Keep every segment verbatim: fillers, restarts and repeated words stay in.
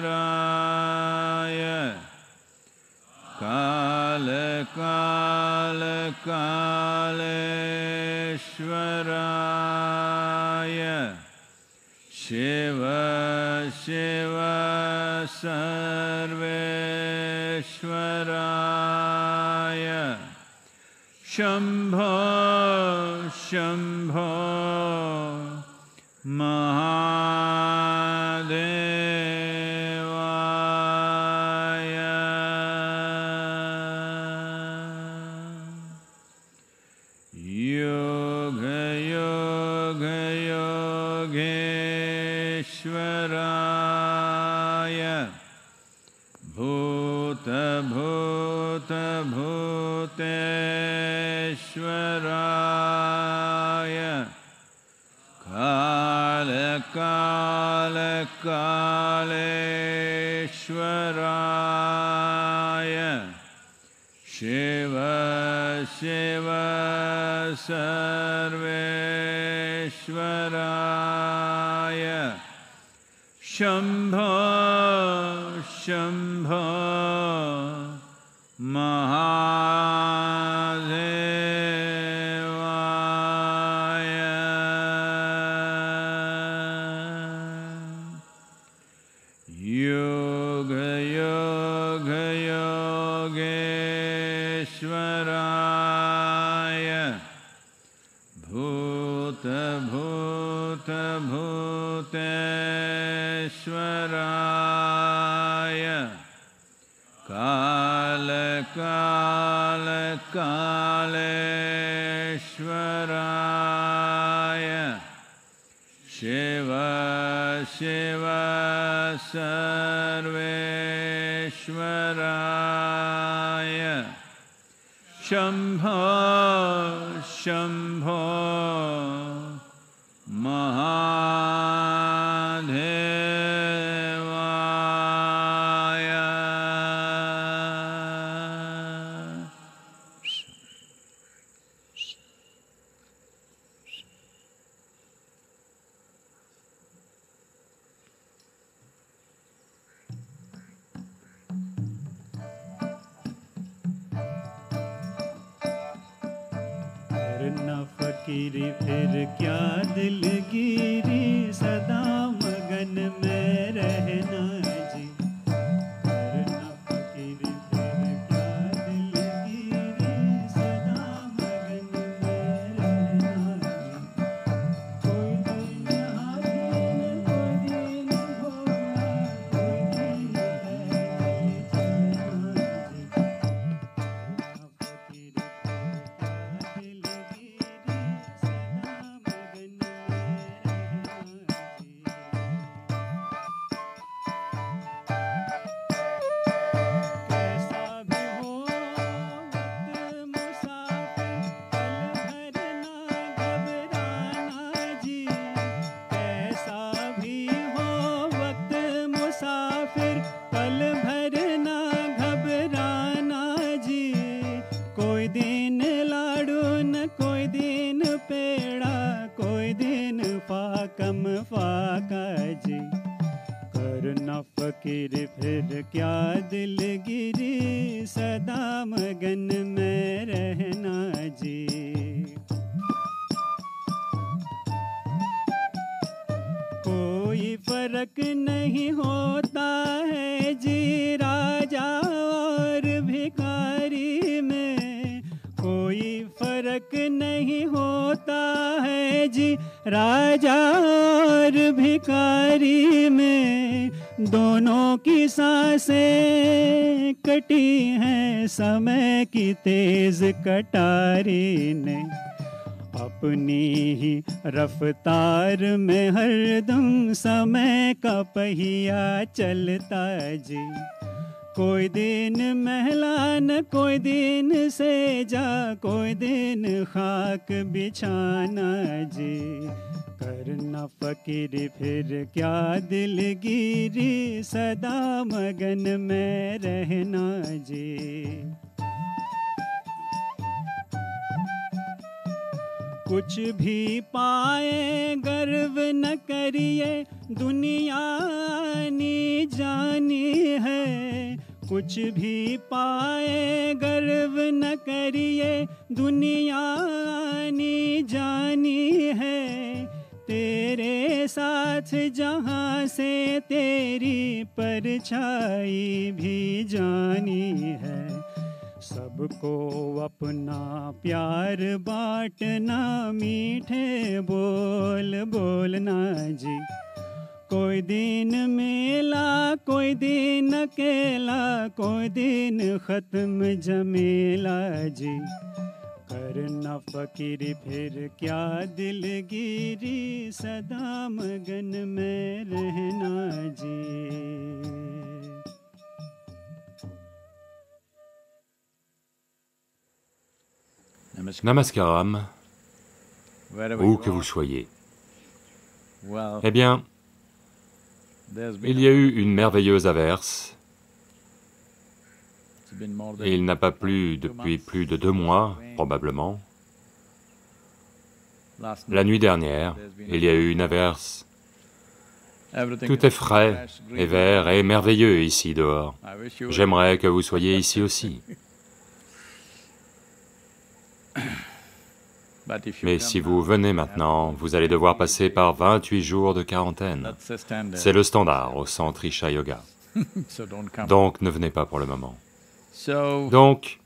काल काल कालेश्वराय शिव शिव सर्वेश्वराय शंभो शंभो महादेवाय योग योग योगेश्वराय भूत भूत भूतेश्वराय काल काल कालेश्वराय शिव शिव सर्वेश्वराय शंभो शंभो महादेवाय योग योग योगेश्वराय भूत भूत भूतेश्वराय काल काल कालेश्वराय शिव शिव सर्वेश्वराय शंभो शंभो महादेवाय करना फकीरी फिर क्या दिलगिरी सदा मगन में रहना जी। करना फकीरी फिर क्या दिलगिरी सदा मगन में रहना जी। कोई दिन हारीन कोई दिन भोला कोई दिन है चलना जी। करना फकीरी पल भर ना घबराना जी। कोई दिन लाडू न कोई दिन पेड़ा कोई दिन फाकम फाका जी। करना फकीर फिर क्या दिलगिरी सदा मगन में रहना जी। कोई फर्क नहीं होता है जी राजा और भिखारी में। कोई फर्क नहीं होता है जी राजा और भिखारी में। दोनों की सांसें कटी हैं समय की तेज कटारी ने। अपनी ही रफ्तार में हरदम समय का पहिया चलता जी। कोई दिन महलान कोई दिन सेजा कोई दिन खाक बिछाना जी। करना फकीर फिर क्या दिलगिरी सदा मगन में रहना जी। कुछ भी पाए गर्व न करिए, दुनिया आनी जानी है। कुछ भी पाए गर्व न करिए, दुनिया आनी जानी है। तेरे साथ जहाँ से तेरी परछाई भी जानी है। सबको अपना प्यार बांटना, मीठे बोल बोलना जी। कोई दिन मेला, कोई दिन अकेला, कोई दिन खत्म जमेला जी। करना फकीरी फिर क्या दिलगिरी, सदा मगन में रहना जी। Namaskaram, où que vous soyez. Eh bien, il y a eu une merveilleuse averse, et il n'a pas plu depuis plus de deux mois, probablement. La nuit dernière, il y a eu une averse. Tout est frais et vert et merveilleux ici dehors. J'aimerais que vous soyez ici aussi. Mais si vous venez maintenant, vous allez devoir passer par vingt-huit jours de quarantaine. C'est le standard au centre Isha Yoga. Donc ne venez pas pour le moment. Donc,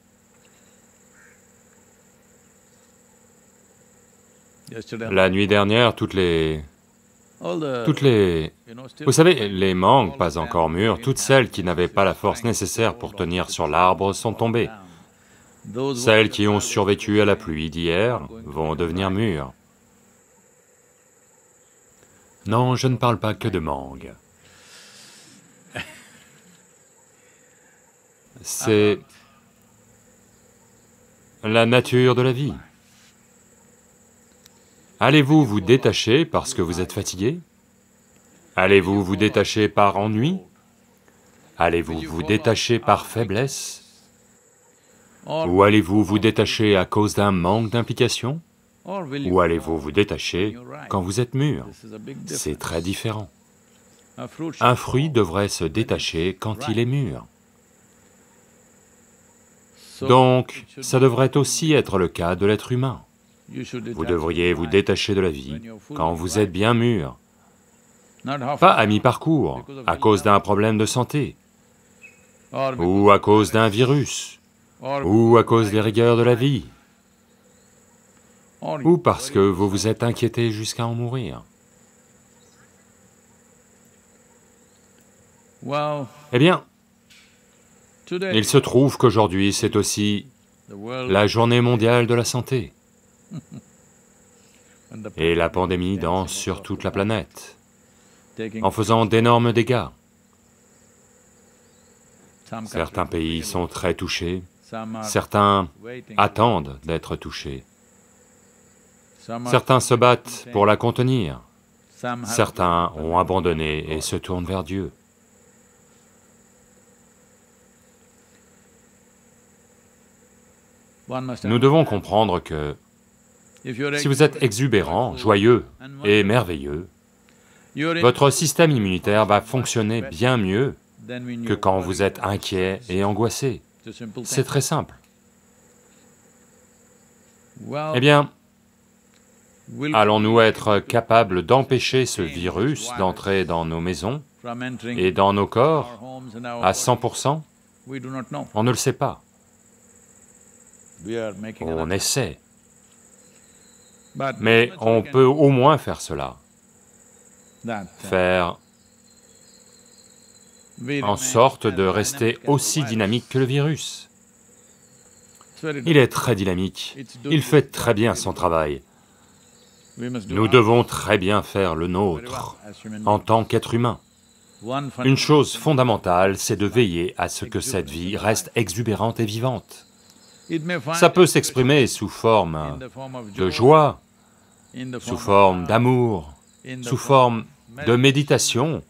la nuit dernière, toutes les... toutes les... Vous savez, les mangues pas encore mûres, toutes celles qui n'avaient pas la force nécessaire pour tenir sur l'arbre sont tombées. Celles qui ont survécu à la pluie d'hier vont devenir mûres. Non, je ne parle pas que de mangues. C'est la nature de la vie. Allez-vous vous détacher parce que vous êtes fatigué? Allez-vous vous détacher par ennui? Allez-vous vous détacher par faiblesse? Ou allez-vous vous détacher à cause d'un manque d'implication? Ou allez-vous vous détacher quand vous êtes mûr? C'est très différent. Un fruit devrait se détacher quand il est mûr. Donc, ça devrait aussi être le cas de l'être humain. Vous devriez vous détacher de la vie quand vous êtes bien mûr. Pas à mi-parcours, à cause d'un problème de santé, ou à cause d'un virus, ou à cause des rigueurs de la vie, ou parce que vous vous êtes inquiété jusqu'à en mourir. Eh bien, il se trouve qu'aujourd'hui c'est aussi la journée mondiale de la santé, et la pandémie danse sur toute la planète, en faisant d'énormes dégâts. Certains pays sont très touchés, certains attendent d'être touchés. Certains se battent pour la contenir, certains ont abandonné et se tournent vers Dieu. Nous devons comprendre que si vous êtes exubérant, joyeux et merveilleux, votre système immunitaire va fonctionner bien mieux que quand vous êtes inquiet et angoissé. C'est très simple. Eh bien, allons-nous être capables d'empêcher ce virus d'entrer dans nos maisons et dans nos corps à cent pour cent? On ne le sait pas. On essaie. Mais on peut au moins faire cela. Faire en sorte de rester aussi dynamique que le virus. Il est très dynamique, il fait très bien son travail. Nous devons très bien faire le nôtre en tant qu'être humain. Une chose fondamentale, c'est de veiller à ce que cette vie reste exubérante et vivante. Ça peut s'exprimer sous forme de joie, sous forme d'amour, sous forme de méditation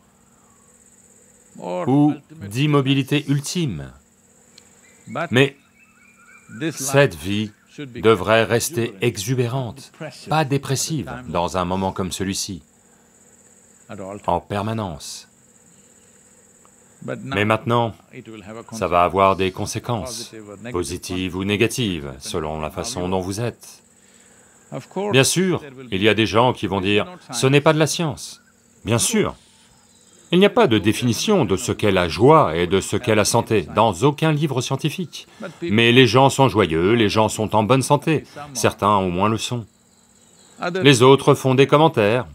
ou d'immobilité ultime. Mais cette vie devrait rester exubérante, pas dépressive, dans un moment comme celui-ci, en permanence. Mais maintenant, ça va avoir des conséquences, positives ou négatives, selon la façon dont vous êtes. Bien sûr, il y a des gens qui vont dire, ce n'est pas de la science. Bien sûr, il n'y a pas de définition de ce qu'est la joie et de ce qu'est la santé, dans aucun livre scientifique. Mais les gens sont joyeux, les gens sont en bonne santé, certains au moins le sont. Les autres font des commentaires.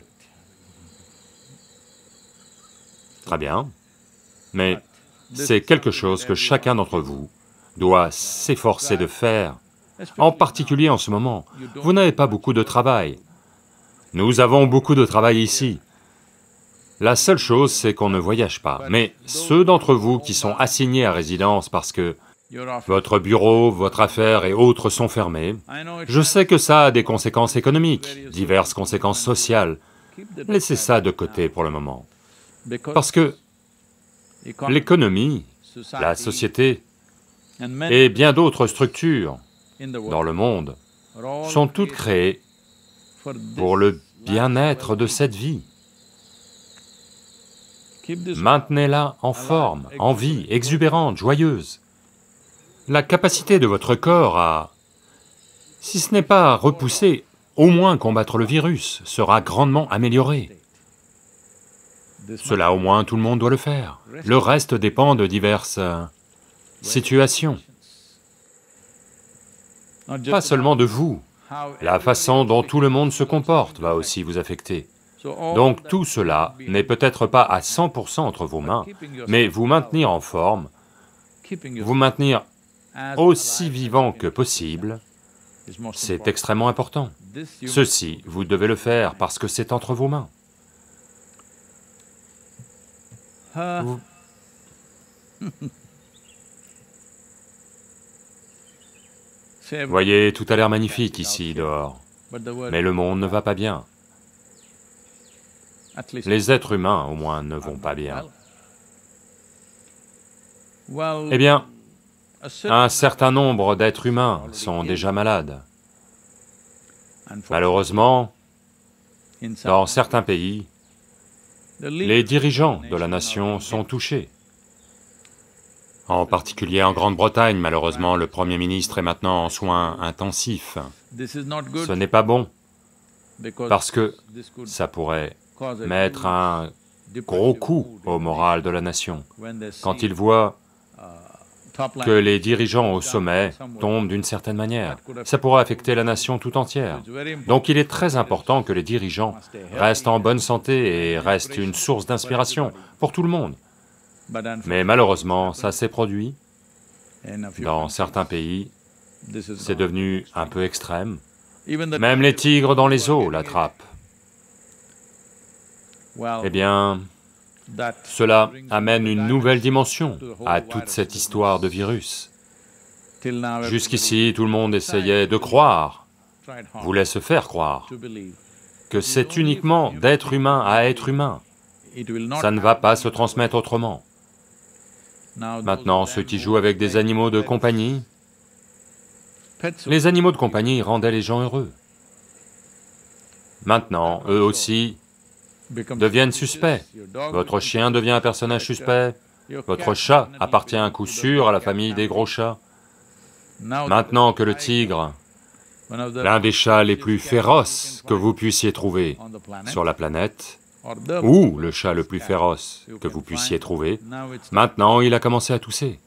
Très bien, mais c'est quelque chose que chacun d'entre vous doit s'efforcer de faire, en particulier en ce moment. Vous n'avez pas beaucoup de travail. Nous avons beaucoup de travail ici. La seule chose, c'est qu'on ne voyage pas. Mais ceux d'entre vous qui sont assignés à résidence parce que votre bureau, votre affaire et autres sont fermés, je sais que ça a des conséquences économiques, diverses conséquences sociales. Laissez ça de côté pour le moment. Parce que l'économie, la société et bien d'autres structures dans le monde sont toutes créées pour le bien-être de cette vie. Maintenez-la en forme, en vie, exubérante, joyeuse. La capacité de votre corps à, si ce n'est pas repousser, au moins combattre le virus, sera grandement améliorée. Cela au moins tout le monde doit le faire. Le reste dépend de diverses situations. Pas seulement de vous, la façon dont tout le monde se comporte va aussi vous affecter. Donc tout cela n'est peut-être pas à cent pour cent entre vos mains, mais vous maintenir en forme, vous maintenir aussi vivant que possible, c'est extrêmement important. Ceci, vous devez le faire parce que c'est entre vos mains. Vous... Voyez, tout a l'air magnifique ici, dehors, mais le monde ne va pas bien. Les êtres humains, au moins, ne vont pas bien. Eh bien, un certain nombre d'êtres humains sont déjà malades. Malheureusement, dans certains pays, les dirigeants de la nation sont touchés. En particulier en Grande-Bretagne, malheureusement, le Premier ministre est maintenant en soins intensifs. Ce n'est pas bon, parce que ça pourrait mettre un gros coup au moral de la nation. Quand ils voient que les dirigeants au sommet tombent d'une certaine manière, ça pourra affecter la nation tout entière. Donc il est très important que les dirigeants restent en bonne santé et restent une source d'inspiration pour tout le monde. Mais malheureusement, ça s'est produit. Dans certains pays, c'est devenu un peu extrême. Même les tigres dans les eaux l'attrapent. Eh bien, cela amène une nouvelle dimension à toute cette histoire de virus. Jusqu'ici, tout le monde essayait de croire, voulait se faire croire, que c'est uniquement d'être humain à être humain. Ça ne va pas se transmettre autrement. Maintenant, ceux qui jouent avec des animaux de compagnie, les animaux de compagnie rendaient les gens heureux. Maintenant, eux aussi deviennent suspects. Votre chien devient un personnage suspect, votre chat appartient à coup sûr à la famille des gros chats. Maintenant que le tigre, l'un des chats les plus féroces que vous puissiez trouver sur la planète, ou le chat le plus féroce que vous puissiez trouver, maintenant il a commencé à tousser.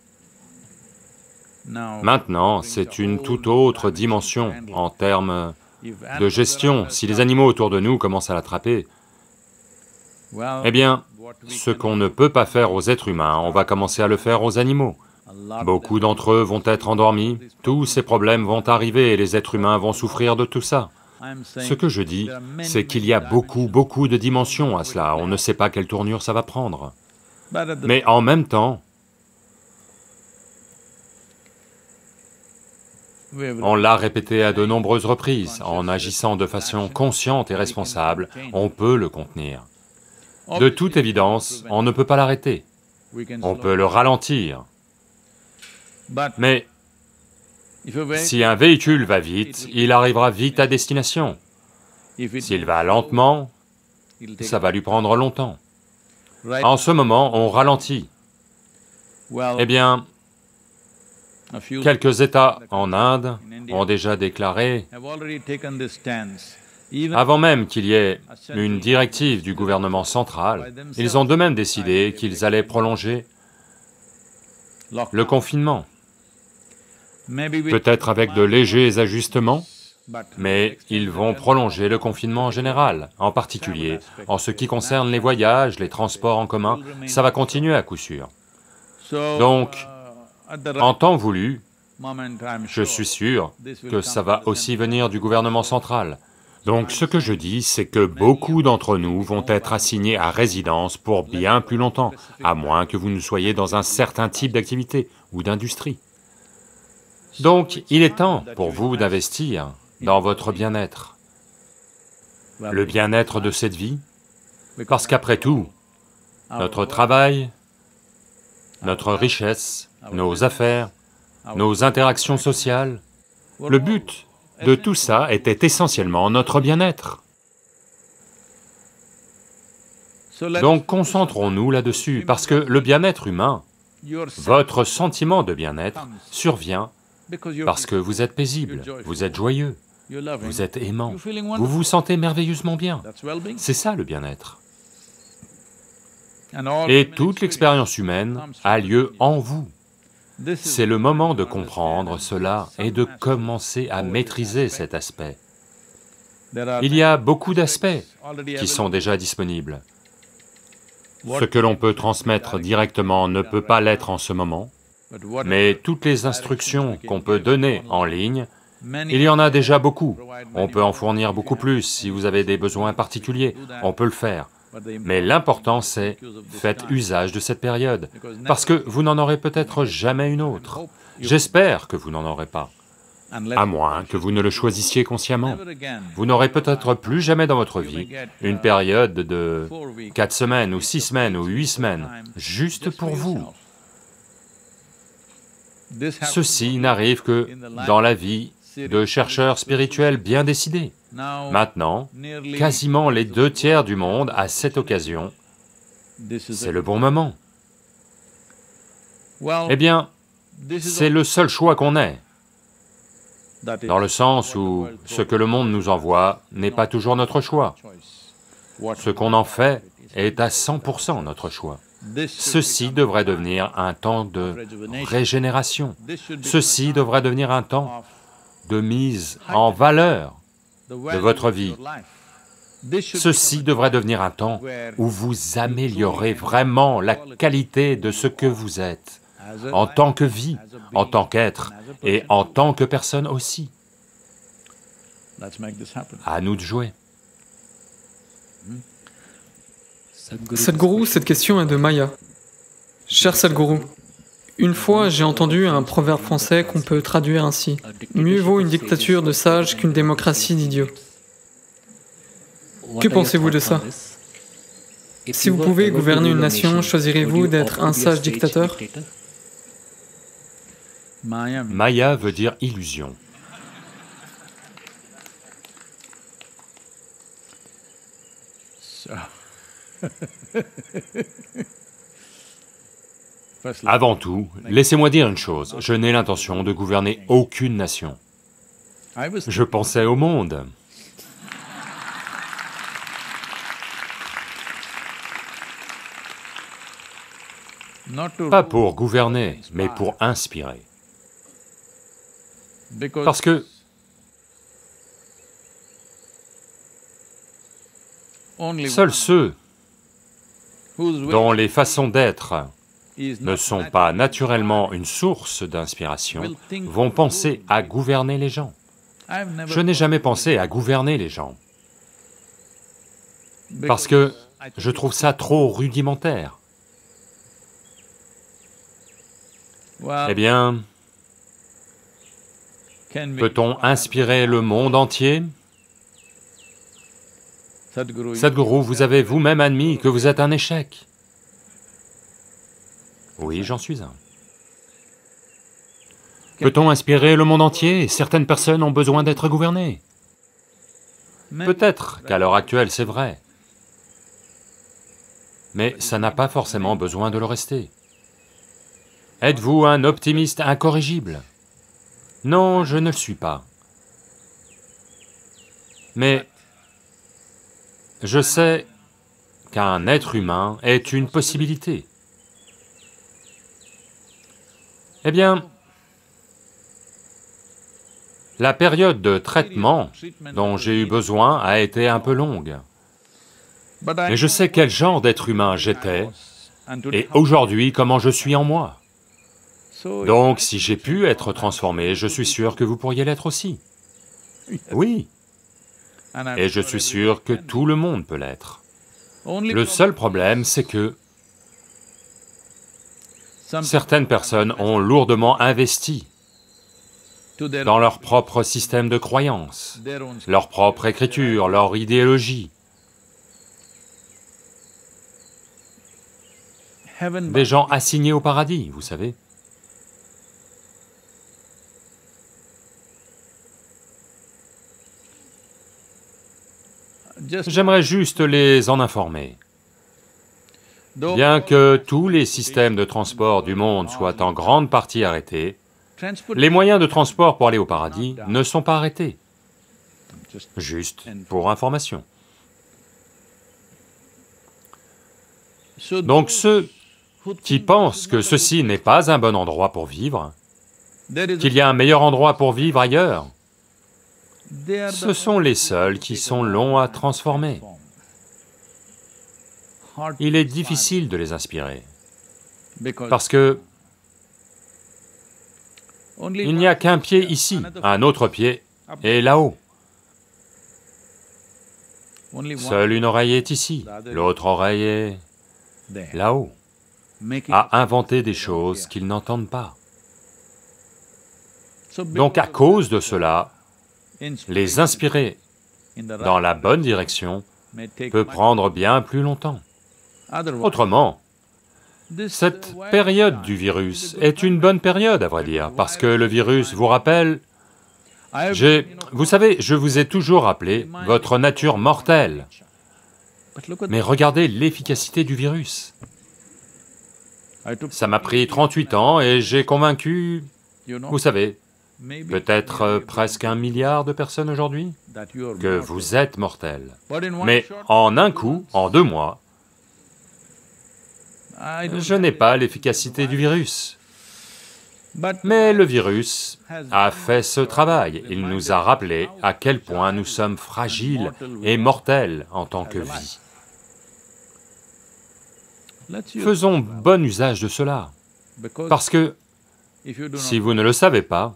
Maintenant, c'est une toute autre dimension en termes de gestion. Si les animaux autour de nous commencent à l'attraper, eh bien, ce qu'on ne peut pas faire aux êtres humains, on va commencer à le faire aux animaux. Beaucoup d'entre eux vont être endormis, tous ces problèmes vont arriver et les êtres humains vont souffrir de tout ça. Ce que je dis, c'est qu'il y a beaucoup, beaucoup de dimensions à cela, on ne sait pas quelle tournure ça va prendre. Mais en même temps, on l'a répété à de nombreuses reprises, en agissant de façon consciente et responsable, on peut le contenir. De toute évidence, on ne peut pas l'arrêter, on peut le ralentir, mais Si un véhicule va vite, il arrivera vite à destination. S'il va lentement, ça va lui prendre longtemps. En ce moment, on ralentit. Eh bien, quelques États en Inde ont déjà déclaré, avant même qu'il y ait une directive du gouvernement central, ils ont d'eux-mêmes décidé qu'ils allaient prolonger le confinement. Peut-être avec de légers ajustements, mais ils vont prolonger le confinement en général, en particulier en ce qui concerne les voyages, les transports en commun, ça va continuer à coup sûr. Donc, en temps voulu, je suis sûr que ça va aussi venir du gouvernement central. Donc ce que je dis, c'est que beaucoup d'entre nous vont être assignés à résidence pour bien plus longtemps, à moins que vous ne soyez dans un certain type d'activité ou d'industrie. Donc il est temps pour vous d'investir dans votre bien-être, le bien-être de cette vie, parce qu'après tout, notre travail, notre richesse, nos affaires, nos interactions sociales, le but de tout ça était essentiellement notre bien-être. Donc concentrons-nous là-dessus, parce que le bien-être humain, votre sentiment de bien-être survient parce que vous êtes paisible, vous êtes joyeux, vous êtes aimant, vous vous sentez merveilleusement bien. C'est ça le bien-être. Et toute l'expérience humaine a lieu en vous. C'est le moment de comprendre cela et de commencer à maîtriser cet aspect. Il y a beaucoup d'aspects qui sont déjà disponibles. Ce que l'on peut transmettre directement ne peut pas l'être en ce moment, mais toutes les instructions qu'on peut donner en ligne, il y en a déjà beaucoup. On peut en fournir beaucoup plus, si vous avez des besoins particuliers, on peut le faire. Mais l'important c'est, faites usage de cette période, parce que vous n'en aurez peut-être jamais une autre. J'espère que vous n'en aurez pas, à moins que vous ne le choisissiez consciemment. Vous n'aurez peut-être plus jamais dans votre vie une période de quatre semaines, ou six semaines, ou huit semaines, juste pour vous. Ceci n'arrive que dans la vie de chercheurs spirituels bien décidés. Maintenant, quasiment les deux tiers du monde, à cette occasion, c'est le bon moment. Eh bien, c'est le seul choix qu'on ait, dans le sens où ce que le monde nous envoie n'est pas toujours notre choix. Ce qu'on en fait est à cent pour cent notre choix. Ceci devrait devenir un temps de régénération, ceci devrait devenir un temps de mise en valeur de votre vie. Ceci devrait devenir un temps où vous améliorez vraiment la qualité de ce que vous êtes, en tant que vie, en tant qu'être, et en tant que personne aussi. À nous de jouer. Sadhguru, cette question est de Maya. Cher Sadhguru, une fois j'ai entendu un proverbe français qu'on peut traduire ainsi. Mieux vaut une dictature de sages qu'une démocratie d'idiots. Que pensez-vous de ça? Si vous pouvez gouverner une nation, choisirez-vous d'être un sage dictateur? Maya veut dire illusion. Avant tout, laissez-moi dire une chose, je n'ai l'intention de gouverner aucune nation. Je pensais au monde. Pas pour gouverner, mais pour inspirer. Parce que seuls ceux dont les façons d'être ne sont pas naturellement une source d'inspiration vont penser à gouverner les gens. Je n'ai jamais pensé à gouverner les gens, parce que je trouve ça trop rudimentaire. Eh bien, peut-on inspirer le monde entier? Sadhguru, vous avez vous-même admis que vous êtes un échec. Oui, j'en suis un. Peut-on inspirer le monde entier? Certaines personnes ont besoin d'être gouvernées. Peut-être qu'à l'heure actuelle c'est vrai, mais ça n'a pas forcément besoin de le rester. Êtes-vous un optimiste incorrigible? Non, je ne le suis pas. Mais je sais qu'un être humain est une possibilité. Eh bien, la période de traitement dont j'ai eu besoin a été un peu longue. Mais je sais quel genre d'être humain j'étais, et aujourd'hui comment je suis en moi. Donc si j'ai pu être transformé, je suis sûr que vous pourriez l'être aussi. Oui. Et je suis sûr que tout le monde peut l'être. Le seul problème, c'est que certaines personnes ont lourdement investi dans leur propre système de croyance, leur propre écriture, leur idéologie. Des gens assignés au paradis, vous savez. J'aimerais juste les en informer. Bien que tous les systèmes de transport du monde soient en grande partie arrêtés, les moyens de transport pour aller au paradis ne sont pas arrêtés. Juste pour information. Donc ceux qui pensent que ceci n'est pas un bon endroit pour vivre, qu'il y a un meilleur endroit pour vivre ailleurs, ce sont les seuls qui sont longs à transformer. Il est difficile de les inspirer, parce que il n'y a qu'un pied ici, un autre pied est là-haut. Seule une oreille est ici, l'autre oreille est là-haut, à inventer des choses qu'ils n'entendent pas. Donc à cause de cela, les inspirer dans la bonne direction peut prendre bien plus longtemps. Autrement, cette période du virus est une bonne période, à vrai dire, parce que le virus vous rappelle... J'ai... Vous savez, je vous ai toujours rappelé votre nature mortelle. Mais regardez l'efficacité du virus. Ça m'a pris trente-huit ans et j'ai convaincu, vous savez, peut-être euh, presque un milliard de personnes aujourd'hui, que vous êtes mortels. Mais en un coup, en deux mois, je n'ai pas l'efficacité du virus. Mais le virus a fait ce travail, il nous a rappelé à quel point nous sommes fragiles et mortels en tant que vie. Faisons bon usage de cela, parce que, si vous ne le savez pas,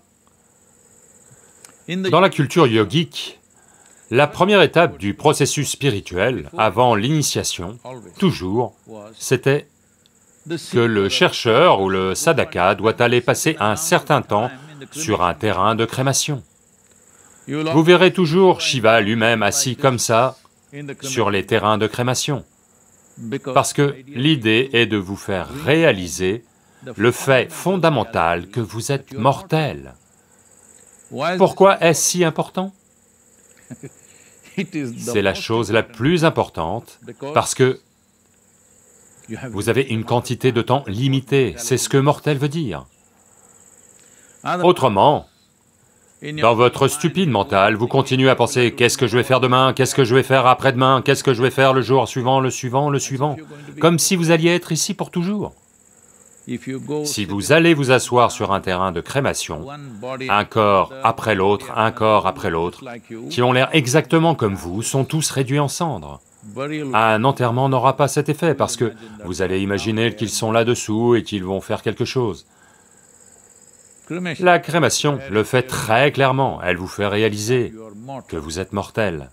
dans la culture yogique, la première étape du processus spirituel, avant l'initiation, toujours, c'était que le chercheur ou le sadhaka doit aller passer un certain temps sur un terrain de crémation. Vous verrez toujours Shiva lui-même assis comme ça, sur les terrains de crémation, parce que l'idée est de vous faire réaliser le fait fondamental que vous êtes mortel. Pourquoi est-ce si important? C'est la chose la plus importante, parce que vous avez une quantité de temps limitée, c'est ce que mortel veut dire. Autrement, dans votre stupide mental, vous continuez à penser « qu'est-ce que je vais faire demain, qu'est-ce que je vais faire après-demain, qu'est-ce que je vais faire le jour suivant, le suivant, le suivant », comme si vous alliez être ici pour toujours. Si vous allez vous asseoir sur un terrain de crémation, un corps après l'autre, un corps après l'autre, qui ont l'air exactement comme vous, sont tous réduits en cendres. Un enterrement n'aura pas cet effet, parce que vous allez imaginer qu'ils sont là-dessous et qu'ils vont faire quelque chose. La crémation le fait très clairement, elle vous fait réaliser que vous êtes mortel.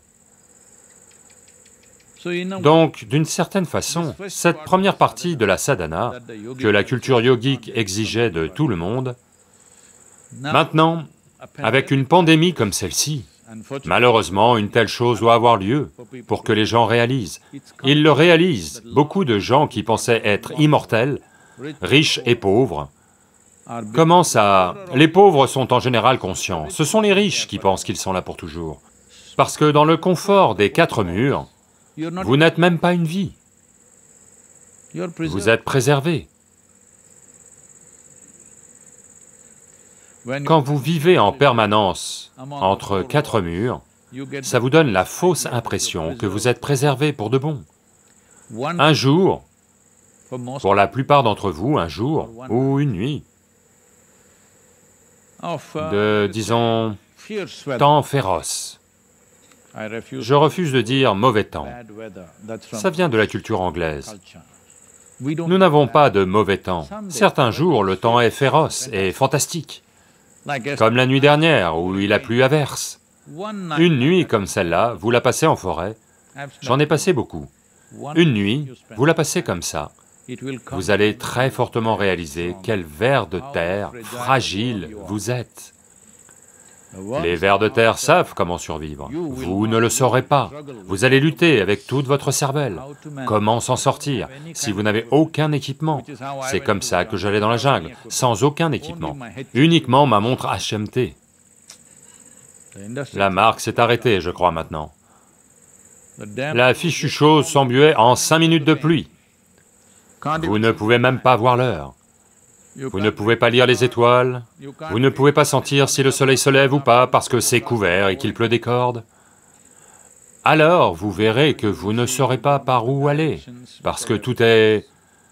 Donc, d'une certaine façon, cette première partie de la sadhana, que la culture yogique exigeait de tout le monde, maintenant, avec une pandémie comme celle-ci, malheureusement, une telle chose doit avoir lieu pour que les gens réalisent. Ils le réalisent, beaucoup de gens qui pensaient être immortels, riches et pauvres, Comment ça? Les pauvres sont en général conscients, ce sont les riches qui pensent qu'ils sont là pour toujours. Parce que dans le confort des quatre murs, vous n'êtes même pas une vie. Vous êtes préservé. Quand vous vivez en permanence entre quatre murs, ça vous donne la fausse impression que vous êtes préservé pour de bon. Un jour, pour la plupart d'entre vous, un jour ou une nuit de, disons, temps féroce. Je refuse de dire mauvais temps. Ça vient de la culture anglaise. Nous n'avons pas de mauvais temps. Certains jours, le temps est féroce et fantastique. Comme la nuit dernière, où il a plu à verse. Une nuit comme celle-là, vous la passez en forêt. J'en ai passé beaucoup. Une nuit, vous la passez comme ça. Vous allez très fortement réaliser quel ver de terre fragile vous êtes. Les vers de terre savent comment survivre. Vous ne le saurez pas. Vous allez lutter avec toute votre cervelle. Comment s'en sortir si vous n'avez aucun équipement? C'est comme ça que j'allais dans la jungle, sans aucun équipement. Uniquement ma montre H M T. La marque s'est arrêtée, je crois, maintenant. La fichue chose s'embuait en cinq minutes de pluie. Vous ne pouvez même pas voir l'heure. Vous ne pouvez pas lire les étoiles, vous ne pouvez pas sentir si le soleil se lève ou pas parce que c'est couvert et qu'il pleut des cordes. Alors vous verrez que vous ne saurez pas par où aller, parce que tout est...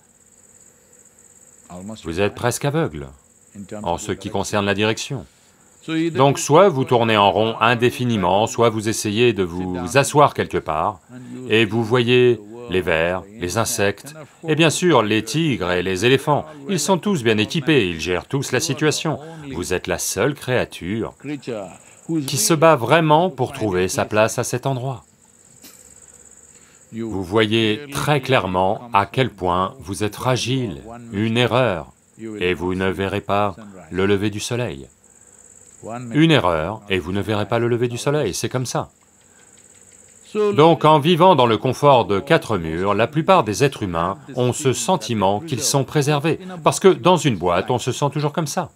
Vous êtes presque aveugle en ce qui concerne la direction. Donc soit vous tournez en rond indéfiniment, soit vous essayez de vous asseoir quelque part, et vous voyez les vers, les insectes, et bien sûr les tigres et les éléphants, ils sont tous bien équipés, ils gèrent tous la situation. Vous êtes la seule créature qui se bat vraiment pour trouver sa place à cet endroit. Vous voyez très clairement à quel point vous êtes fragile, une erreur, et vous ne verrez pas le lever du soleil. Une erreur, et vous ne verrez pas le lever du soleil, c'est comme ça. Donc en vivant dans le confort de quatre murs, la plupart des êtres humains ont ce sentiment qu'ils sont préservés, parce que dans une boîte, on se sent toujours comme ça.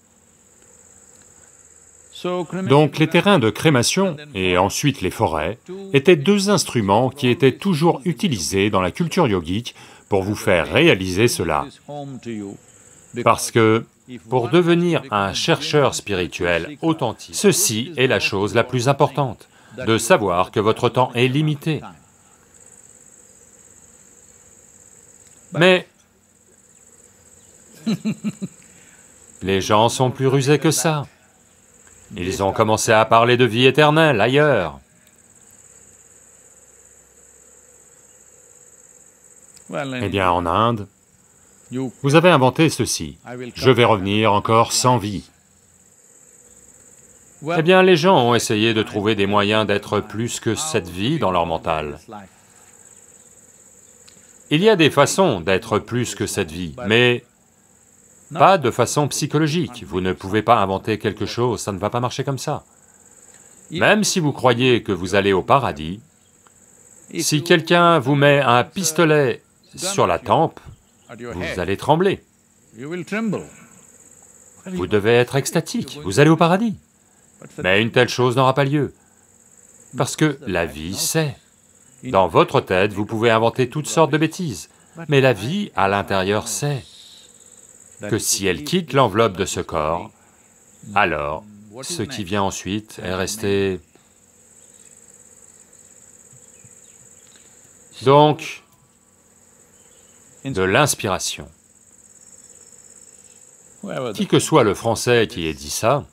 Donc les terrains de crémation, et ensuite les forêts, étaient deux instruments qui étaient toujours utilisés dans la culture yogique pour vous faire réaliser cela. Parce que, pour devenir un chercheur spirituel authentique, ceci est la chose la plus importante, de savoir que votre temps est limité. Mais les gens sont plus rusés que ça. Ils ont commencé à parler de vie éternelle ailleurs. Eh bien, en Inde, vous avez inventé ceci. Je vais revenir encore sans vie. Eh bien, les gens ont essayé de trouver des moyens d'être plus que cette vie dans leur mental. Il y a des façons d'être plus que cette vie, mais pas de façon psychologique. Vous ne pouvez pas inventer quelque chose, ça ne va pas marcher comme ça. Même si vous croyez que vous allez au paradis, si quelqu'un vous met un pistolet sur la tempe, vous allez trembler. Vous devez être extatique, vous allez au paradis. Mais une telle chose n'aura pas lieu, parce que la vie sait. Dans votre tête, vous pouvez inventer toutes sortes de bêtises, mais la vie, à l'intérieur, sait que si elle quitte l'enveloppe de ce corps, alors ce qui vient ensuite est resté... Donc, de l'inspiration. Qui que soit le Français qui ait dit ça,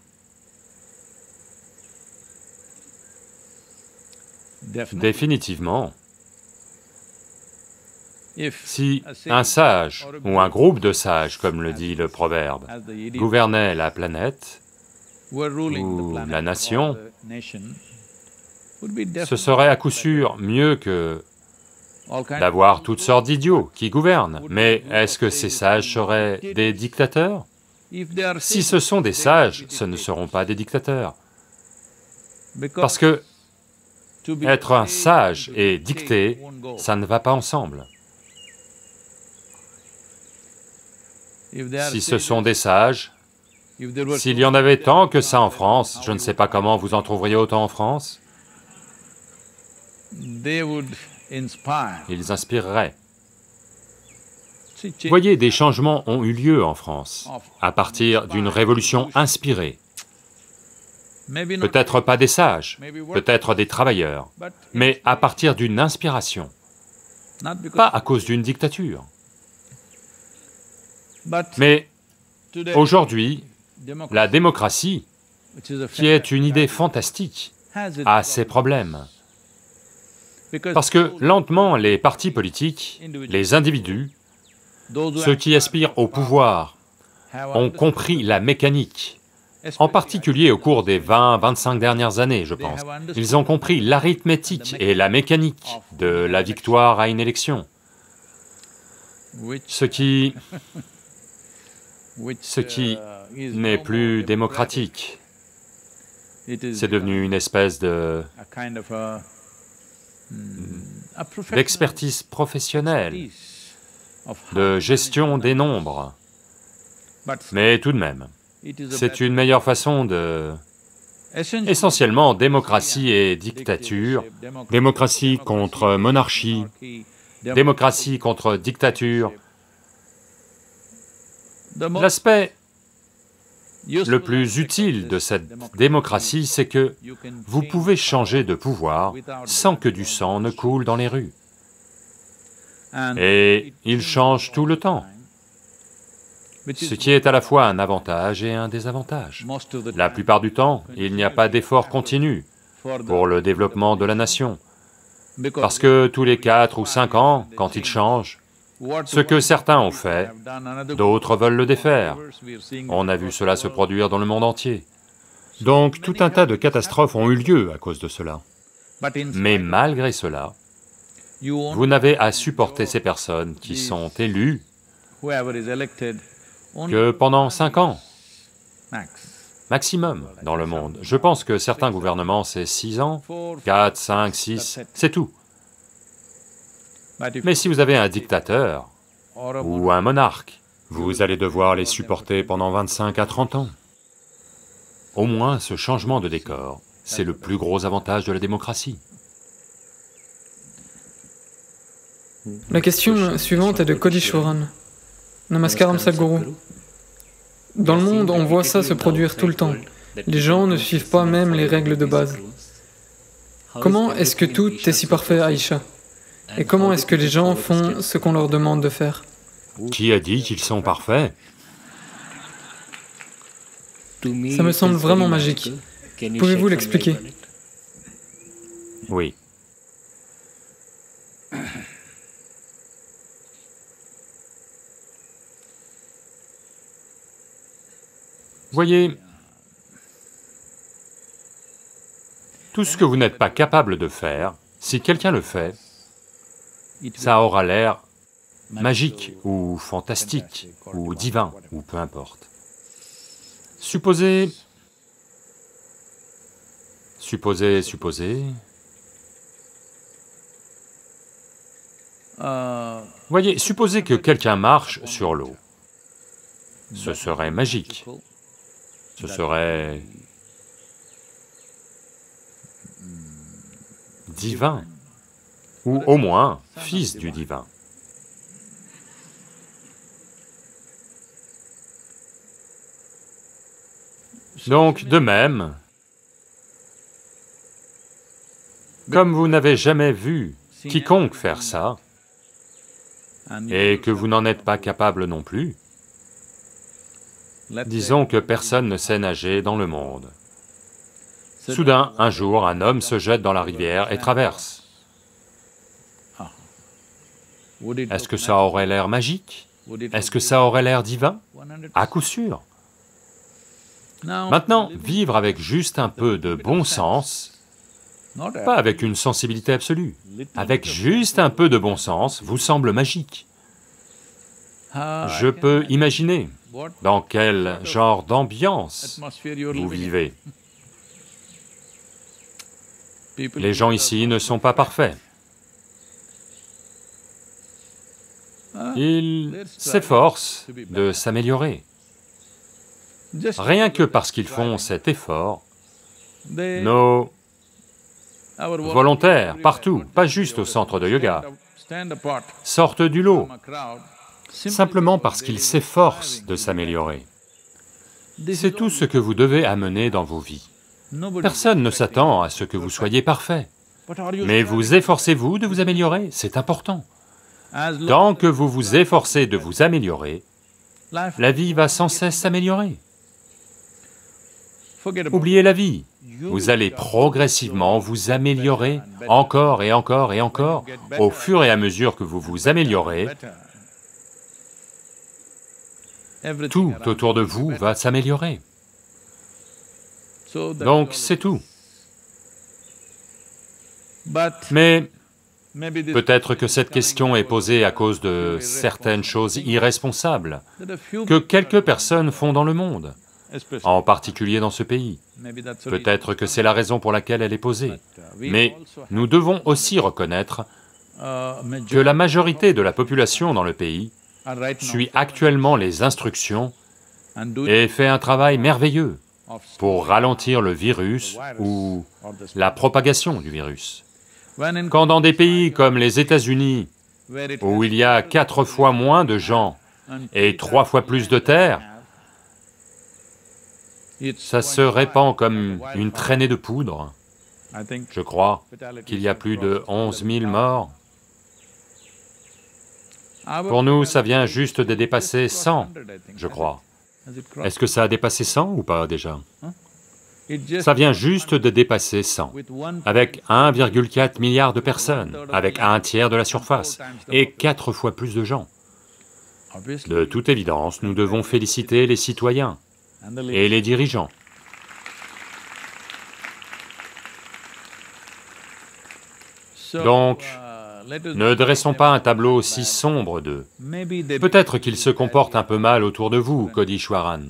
définitivement, si un sage ou un groupe de sages, comme le dit le proverbe, gouvernait la planète ou la nation, ce serait à coup sûr mieux que d'avoir toutes sortes d'idiots qui gouvernent. Mais est-ce que ces sages seraient des dictateurs? Si ce sont des sages, ce ne seront pas des dictateurs. Parce que être un sage et dicter, ça ne va pas ensemble. Si ce sont des sages, S'il y en avait tant que ça en France, je ne sais pas comment vous en trouveriez autant en France. Ils inspireraient. Voyez, des changements ont eu lieu en France, à partir d'une révolution inspirée. Peut-être pas des sages, peut-être des travailleurs, mais à partir d'une inspiration, pas à cause d'une dictature. Mais aujourd'hui, la démocratie, qui est une idée fantastique, a ses problèmes. Parce que lentement, les partis politiques, les individus, ceux qui aspirent au pouvoir, ont compris la mécanique, en particulier au cours des vingt, vingt-cinq dernières années, je pense. Ils ont compris l'arithmétique et la mécanique de la victoire à une élection, ce qui... ce qui n'est plus démocratique. C'est devenu une espèce de... d'expertise professionnelle, de gestion des nombres. Mais tout de même, c'est une meilleure façon de... essentiellement démocratie et dictature, démocratie contre monarchie, démocratie contre dictature. L'aspect le plus utile de cette démocratie, c'est que vous pouvez changer de pouvoir sans que du sang ne coule dans les rues. Et il change tout le temps, ce qui est à la fois un avantage et un désavantage. La plupart du temps, il n'y a pas d'effort continu pour le développement de la nation, parce que tous les quatre ou cinq ans, quand il change, ce que certains ont fait, d'autres veulent le défaire. On a vu cela se produire dans le monde entier. Donc tout un tas de catastrophes ont eu lieu à cause de cela. Mais malgré cela, vous n'avez à supporter ces personnes qui sont élues que pendant cinq ans, maximum dans le monde. Je pense que certains gouvernements c'est six ans, quatre, cinq, six, c'est tout. Mais si vous avez un dictateur ou un monarque, vous allez devoir les supporter pendant vingt-cinq à trente ans. Au moins, ce changement de décor, c'est le plus gros avantage de la démocratie. La question suivante est de Kodishwaran. Namaskaram Sadhguru. Dans le monde, on voit ça se produire tout le temps. Les gens ne suivent pas même les règles de base. Comment est-ce que tout est si parfait, Aïcha? Et comment est-ce que les gens font ce qu'on leur demande de faire? Qui a dit qu'ils sont parfaits? Ça me semble vraiment magique. Pouvez-vous l'expliquer? Oui. Voyez, tout ce que vous n'êtes pas capable de faire, si quelqu'un le fait, ça aura l'air magique ou fantastique ou divin ou peu importe. Supposez... supposez, supposez... Voyez, supposez que quelqu'un marche sur l'eau. Ce serait magique. Ce serait... divin. Ou au moins, fils du divin. Donc, de même, comme vous n'avez jamais vu quiconque faire ça, et que vous n'en êtes pas capable non plus, disons que personne ne sait nager dans le monde. Soudain, un jour, un homme se jette dans la rivière et traverse. Est-ce que ça aurait l'air magique? Est-ce que ça aurait l'air divin? À coup sûr. Maintenant, vivre avec juste un peu de bon sens, pas avec une sensibilité absolue, avec juste un peu de bon sens, vous semble magique. Je peux imaginer dans quel genre d'ambiance vous vivez. Les gens ici ne sont pas parfaits. Ils s'efforcent de s'améliorer. Rien que parce qu'ils font cet effort, nos volontaires, partout, pas juste au centre de yoga, sortent du lot, simplement parce qu'ils s'efforcent de s'améliorer. C'est tout ce que vous devez amener dans vos vies. Personne ne s'attend à ce que vous soyez parfait, mais vous efforcez-vous de vous améliorer, c'est important. Tant que vous vous efforcez de vous améliorer, la vie va sans cesse s'améliorer. Oubliez la vie, vous allez progressivement vous améliorer encore et encore et encore, au fur et à mesure que vous vous améliorez, tout autour de vous va s'améliorer. Donc c'est tout. Mais peut-être que cette question est posée à cause de certaines choses irresponsables que quelques personnes font dans le monde, en particulier dans ce pays. Peut-être que c'est la raison pour laquelle elle est posée. Mais nous devons aussi reconnaître que la majorité de la population dans le pays suit actuellement les instructions et fait un travail merveilleux pour ralentir le virus ou la propagation du virus. Quand dans des pays comme les États-Unis, où il y a quatre fois moins de gens et trois fois plus de terre, ça se répand comme une traînée de poudre. Je crois qu'il y a plus de onze mille morts. Pour nous, ça vient juste de dépasser cent, je crois. Est-ce que ça a dépassé cent ou pas déjà? Ça vient juste de dépasser cent, avec un virgule quatre milliard de personnes, avec un tiers de la surface, et quatre fois plus de gens. De toute évidence, nous devons féliciter les citoyens et les dirigeants. Donc, ne dressons pas un tableau aussi sombre d'eux. Peut-être qu'ils se comportent un peu mal autour de vous, Kodishwaran,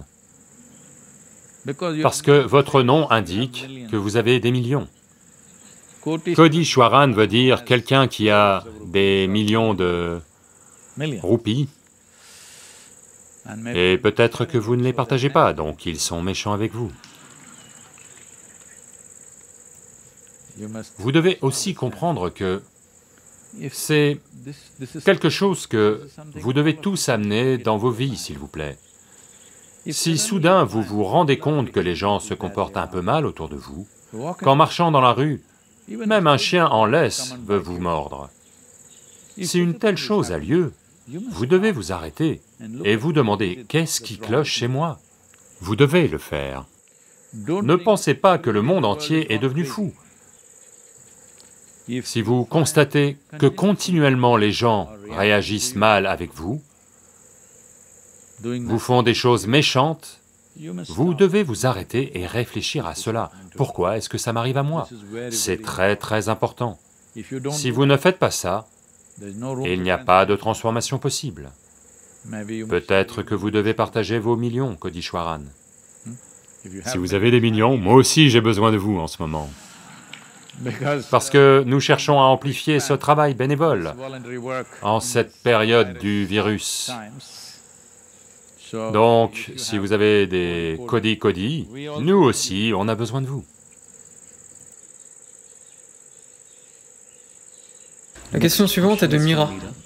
parce que votre nom indique que vous avez des millions. Kodishwaran veut dire quelqu'un qui a des millions de roupies, et peut-être que vous ne les partagez pas, donc ils sont méchants avec vous. Vous devez aussi comprendre que c'est quelque chose que vous devez tous amener dans vos vies, s'il vous plaît. Si soudain vous vous rendez compte que les gens se comportent un peu mal autour de vous, qu'en marchant dans la rue, même un chien en laisse veut vous mordre, si une telle chose a lieu, vous devez vous arrêter et vous demander « Qu'est-ce qui cloche chez moi ?» Vous devez le faire. Ne pensez pas que le monde entier est devenu fou. Si vous constatez que continuellement les gens réagissent mal avec vous, vous font des choses méchantes, vous devez vous arrêter et réfléchir à cela. Pourquoi est-ce que ça m'arrive à moi? C'est très très important. Si vous ne faites pas ça, il n'y a pas de transformation possible. Peut-être que vous devez partager vos millions, Kodishwaran. Si vous avez des millions, moi aussi j'ai besoin de vous en ce moment. Parce que nous cherchons à amplifier ce travail bénévole en cette période du virus. Donc, si vous avez des Kodi Kodi, nous aussi, on a besoin de vous. La question suivante est de Mira.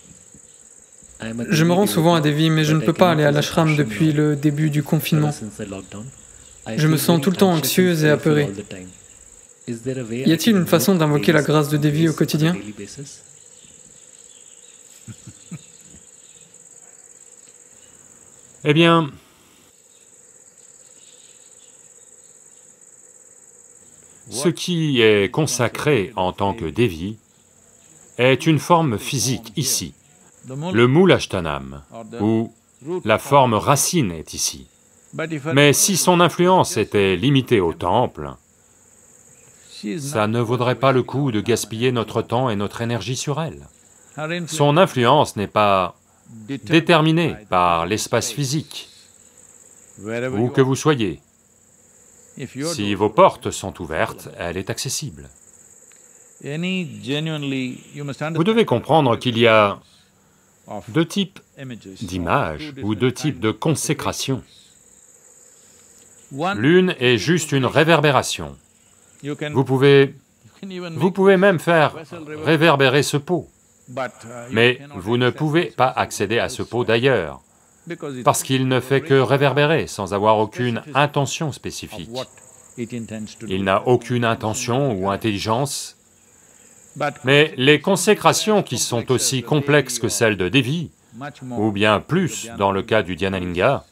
Je me rends souvent à Delhi, mais je ne peux pas aller à l'ashram depuis le début du confinement. Je me sens tout le temps anxieuse et apeurée. Y a-t-il une façon d'invoquer la grâce de Devi au quotidien? Eh bien, ce qui est consacré en tant que Devi est une forme physique ici, le Moolashtanam, où la forme racine est ici. Mais si son influence était limitée au temple, ça ne vaudrait pas le coup de gaspiller notre temps et notre énergie sur elle. Son influence n'est pas déterminée par l'espace physique, où que vous soyez. Si vos portes sont ouvertes, elle est accessible. Vous devez comprendre qu'il y a deux types d'images ou deux types de consécration. L'une est juste une réverbération. Vous pouvez, vous pouvez même faire réverbérer ce pot, mais vous ne pouvez pas accéder à ce pot d'ailleurs, parce qu'il ne fait que réverbérer sans avoir aucune intention spécifique. Il n'a aucune intention ou intelligence, mais les consécrations qui sont aussi complexes que celles de Devi, ou bien plus dans le cas du Dhyanalinga,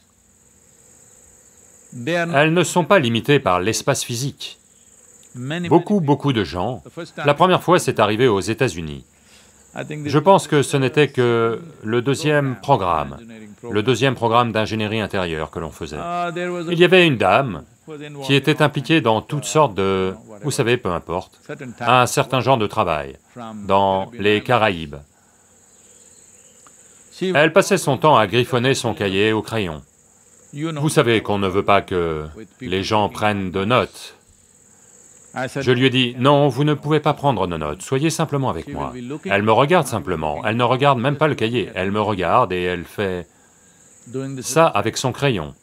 elles ne sont pas limitées par l'espace physique. Beaucoup, beaucoup de gens, la première fois c'est arrivé aux États-Unis. Je pense que ce n'était que le deuxième programme, le deuxième programme d'ingénierie intérieure que l'on faisait. Il y avait une dame qui était impliquée dans toutes sortes de, vous savez, peu importe, un certain genre de travail, dans les Caraïbes. Elle passait son temps à griffonner son cahier au crayon. Vous savez qu'on ne veut pas que les gens prennent de notes. Je lui ai dit, non, vous ne pouvez pas prendre de notes, soyez simplement avec moi. Elle me regarde simplement, elle ne regarde même pas le cahier, elle me regarde et elle fait ça avec son crayon.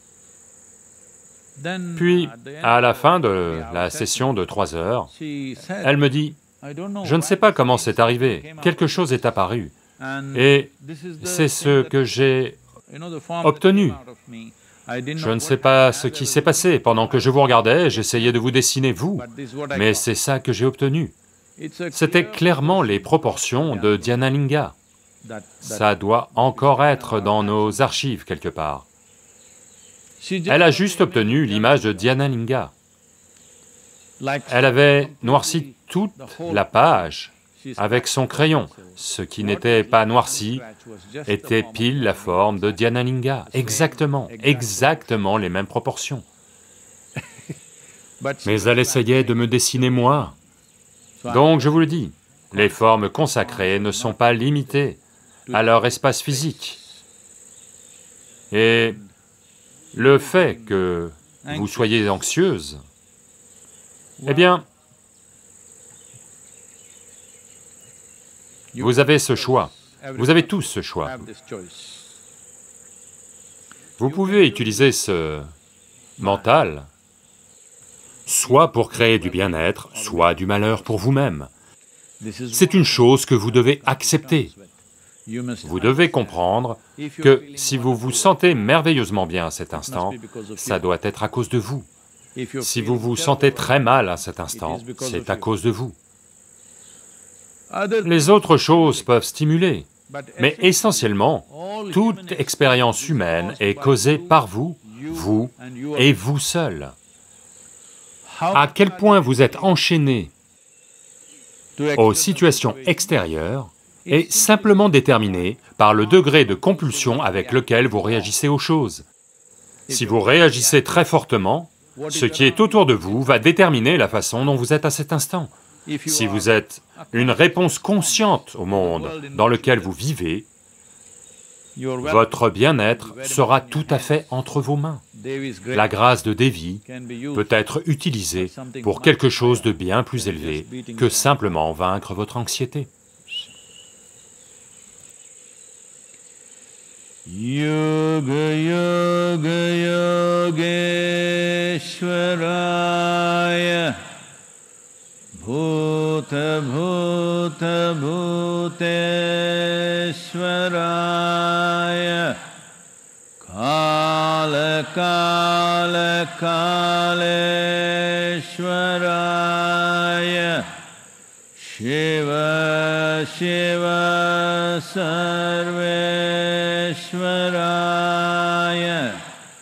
Puis, à la fin de la session de trois heures, elle me dit, je ne sais pas comment c'est arrivé, quelque chose est apparu, et c'est ce que j'ai obtenu. Je ne sais pas ce qui s'est passé, pendant que je vous regardais, j'essayais de vous dessiner vous, mais c'est ça que j'ai obtenu. C'était clairement les proportions de Dhyanalinga. Ça doit encore être dans nos archives quelque part. Elle a juste obtenu l'image de Dhyanalinga. Elle avait noirci toute la page avec son crayon. Ce qui n'était pas noirci était pile la forme de Dhyanalinga, exactement, exactement les mêmes proportions. Mais elle essayait de me dessiner moi. Donc je vous le dis, les formes consacrées ne sont pas limitées à leur espace physique. Et le fait que vous soyez anxieuse, eh bien, vous avez ce choix, vous avez tous ce choix. Vous pouvez utiliser ce mental, soit pour créer du bien-être, soit du malheur pour vous-même. C'est une chose que vous devez accepter. Vous devez comprendre que si vous vous sentez merveilleusement bien à cet instant, ça doit être à cause de vous. Si vous vous sentez très mal à cet instant, c'est à cause de vous. Les autres choses peuvent stimuler, mais essentiellement, toute expérience humaine est causée par vous, vous et vous seul. À quel point vous êtes enchaîné aux situations extérieures est simplement déterminé par le degré de compulsion avec lequel vous réagissez aux choses. Si vous réagissez très fortement, ce qui est autour de vous va déterminer la façon dont vous êtes à cet instant. Si vous êtes une réponse consciente au monde dans lequel vous vivez, votre bien-être sera tout à fait entre vos mains. La grâce de Devi peut être utilisée pour quelque chose de bien plus élevé que simplement vaincre votre anxiété. Yoga Yoga Yogeshwaraya Bhuta Bhuta Bhuteshwaraya Kala Kala Kaleshwaraya Shiva Shiva Sarveshwaraya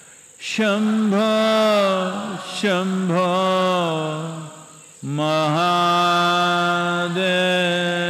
Shambho Shambho Mahadeva